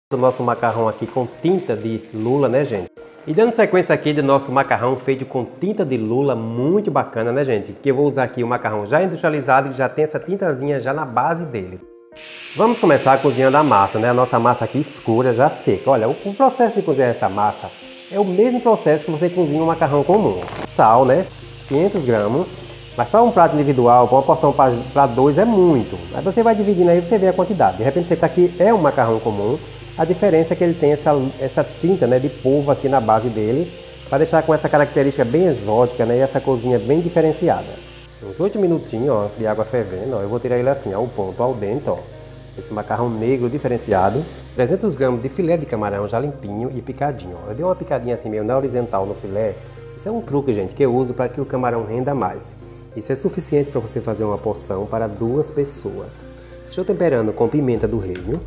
Do nosso macarrão aqui com tinta de lula, né, gente? E dando sequência aqui do nosso macarrão feito com tinta de lula, muito bacana, né, gente? Que eu vou usar aqui o macarrão já industrializado e já tem essa tintazinha já na base dele. Vamos começar cozinhando a massa, né? A nossa massa aqui escura, já seca. Olha, o processo de cozinhar essa massa é o mesmo processo que você cozinha um macarrão comum. Sal, né? 500 gramas. Mas para um prato individual, para uma porção para dois é muito. Aí você vai dividindo aí e você vê a quantidade. De repente você está aqui, é um macarrão comum. A diferença é que ele tem essa tinta, né, de polvo aqui na base dele, para deixar com essa característica bem exótica, né, e essa cozinha bem diferenciada. Uns 8 minutinhos, ó, de água fervendo, ó, eu vou tirar ele assim, ao ponto, ao dentro, ó. Esse macarrão negro diferenciado. 300 gramas de filé de camarão já limpinho e picadinho, ó. Eu dei uma picadinha assim meio na horizontal no filé. Isso é um truque, gente, que eu uso para que o camarão renda mais. Isso é suficiente para você fazer uma porção para 2 pessoas. Estou temperando com pimenta do reino,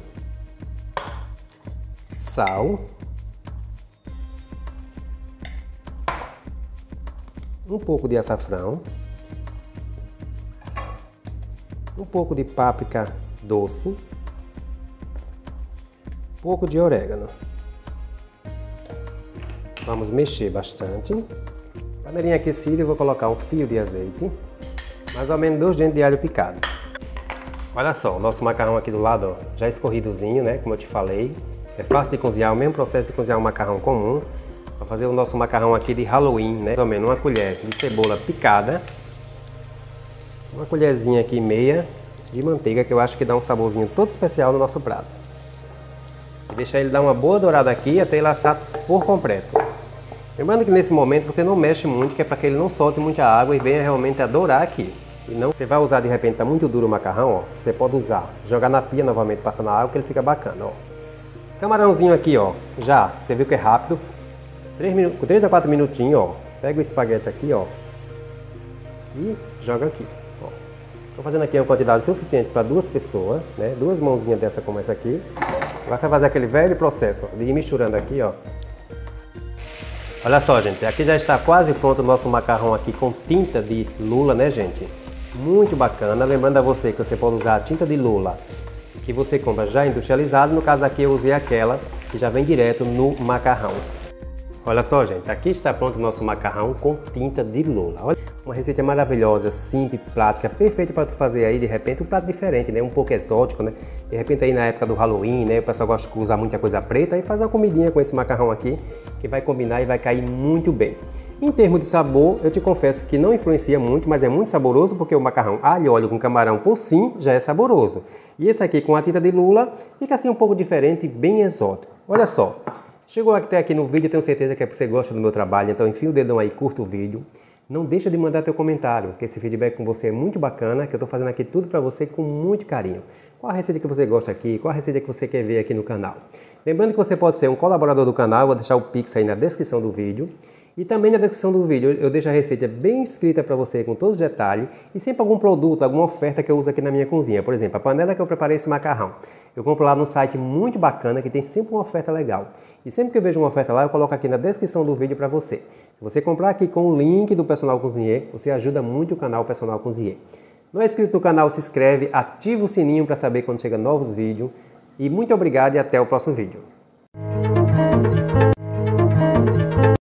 sal, um pouco de açafrão, um pouco de páprica doce, um pouco de orégano. Vamos mexer bastante. Panelinha aquecida, eu vou colocar um fio de azeite, mais ou menos 2 dentes de alho picado. Olha só, o nosso macarrão aqui do lado, ó, já escorridozinho, né, como eu te falei. É fácil de cozinhar, o mesmo processo de cozinhar um macarrão comum. Vou fazer o nosso macarrão aqui de Halloween, né? Mais ou menos uma colher de cebola picada. Uma colherzinha aqui meia de manteiga, que eu acho que dá um saborzinho todo especial no nosso prato. E deixar ele dar uma boa dourada aqui até ele assar por completo. Lembrando que nesse momento você não mexe muito, que é para que ele não solte muita água e venha realmente a dourar aqui. E não, você vai usar de repente, tá muito duro o macarrão, ó. Você pode usar, jogar na pia novamente, passar na água, que ele fica bacana, ó. Camarãozinho aqui, ó, já, você viu que é rápido, 3 a 4 minutinhos, ó, pega o espaguete aqui, ó, e joga aqui, ó. Tô fazendo aqui uma quantidade suficiente para 2 pessoas, né, 2 mãozinhas dessa como essa aqui. Agora você vai fazer aquele velho processo, ó, de ir misturando aqui, ó. Olha só, gente, aqui já está quase pronto o nosso macarrão aqui com tinta de lula, né, gente? Muito bacana, lembrando a você que você pode usar a tinta de lula que você compra já industrializado, no caso aqui eu usei aquela que já vem direto no macarrão. Olha só, gente, aqui está pronto o nosso macarrão com tinta de lula. Olha, uma receita maravilhosa, simples, prática, perfeita para tu fazer aí de repente um prato diferente, né? Um pouco exótico, né? De repente aí na época do Halloween, né? O pessoal gosta de usar muita coisa preta e faz uma comidinha com esse macarrão aqui que vai combinar e vai cair muito bem. Em termos de sabor, eu te confesso que não influencia muito, mas é muito saboroso porque o macarrão alho e óleo com camarão por si já é saboroso. E esse aqui com a tinta de lula fica assim um pouco diferente, bem exótico. Olha só, chegou até aqui no vídeo, tenho certeza que é porque você gosta do meu trabalho, então enfia o dedão aí, curta o vídeo. Não deixa de mandar teu comentário, que esse feedback com você é muito bacana, que eu estou fazendo aqui tudo para você com muito carinho. Qual a receita que você gosta aqui? Qual a receita que você quer ver aqui no canal? Lembrando que você pode ser um colaborador do canal, eu vou deixar o Pix aí na descrição do vídeo. E também na descrição do vídeo eu deixo a receita bem escrita para você com todos os detalhes e sempre algum produto, alguma oferta que eu uso aqui na minha cozinha. Por exemplo, a panela que eu preparei esse macarrão. Eu compro lá no site muito bacana que tem sempre uma oferta legal. E sempre que eu vejo uma oferta lá, eu coloco aqui na descrição do vídeo para você. Se você comprar aqui com o link do Personal Cozinheiro, você ajuda muito o canal Personal Cozinheiro. Não é inscrito no canal, se inscreve, ativa o sininho para saber quando chega novos vídeos. E muito obrigado e até o próximo vídeo.